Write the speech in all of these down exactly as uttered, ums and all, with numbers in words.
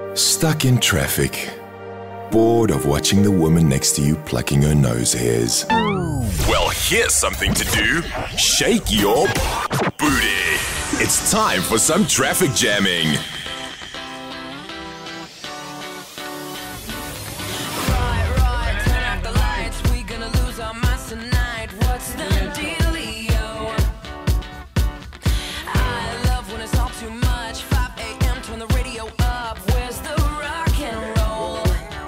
Stuck in traffic. Bored of watching the woman next to you plucking her nose hairs. Well, here's something to do. Shake your booty. It's time for some traffic jamming. Right, right, turn out the lights. We gonna lose our minds tonight. What's the dealio? I love when it's all too much. five A M, turn the radio up. Where's the rock and roll?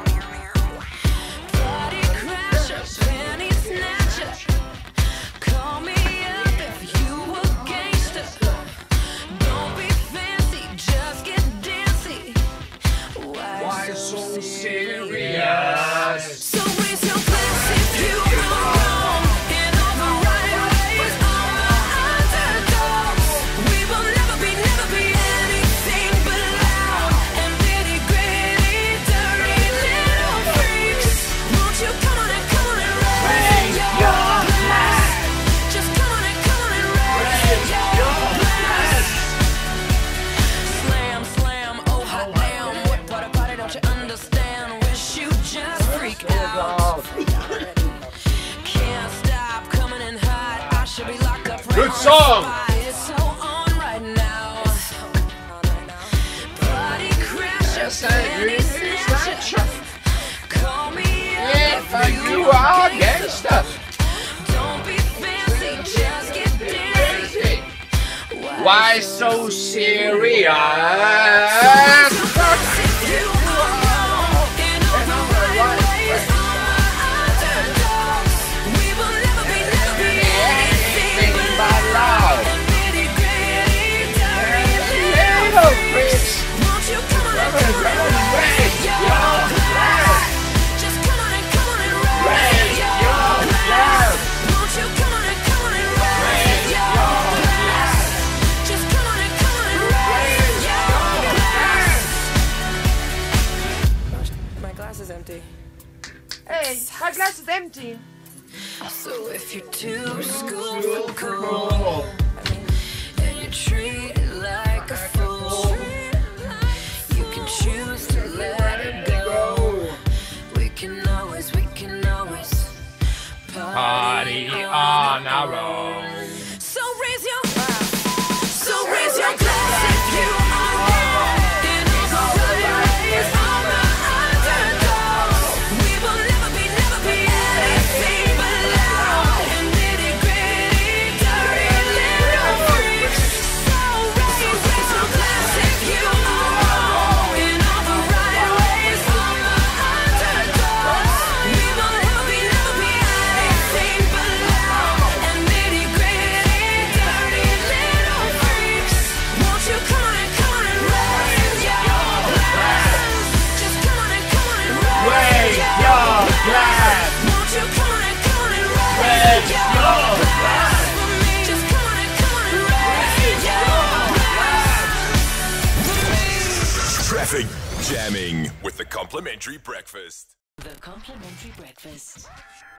Party crasher, penny snatcher. Call me up if you a gangster. Don't be fancy, just get dancy. Why, Why so serious? So raise your glass if you go wrong. In all the right ways, all the underdogs. We will never be, never be anything but loud and nitty gritty, dirty little freaks. Won't you come on and come on and raise your glass? Just come on and come on and raise your glass. Slam, slam, oh hot damn. What part of party don't you understand? Wish you just freak out. Can't stop coming in hot. I should be locked up right Good on song. the spot. It's so on right now. Party crasher, Yes, I penny agree. snatcher. Call me up If if you you're are a gangster. Don't be fancy, just get dancy. Why so serious? If you are wrong, in all the right ways, all the underdogs. We will never be, never be anything but loud and nitty gritty, dirty little freaks. Won't you come on and come on and raise your glass? Just come on and come on and raise your glass. Won't you come on and come on and raise your glass? Just come on and come on and raise your glass. My glass is empty. Hey, my glass is empty. So if you're too school for cool, and you treat it like a fool, you can choose to let it go. We can always, we can always Party on our own. So raise your So raise your glass if you are wrong. In all the right ways, all the underdogs. We will never be, never be anything but loud and nitty gritty, dirty little freaks. So raise, raise your glass if you are wrong. In all the right ways, all the underdogs. We will never be, never be anything but loud and nitty gritty, dirty little freaks. Won't you come on and come on and raise your glass? Just come on and come on and raise your glass. Won't you come on and come on and raise your glass? Just come on and come on and raise your glass. Traffic jamming with the complimentary breakfast. The complimentary breakfast.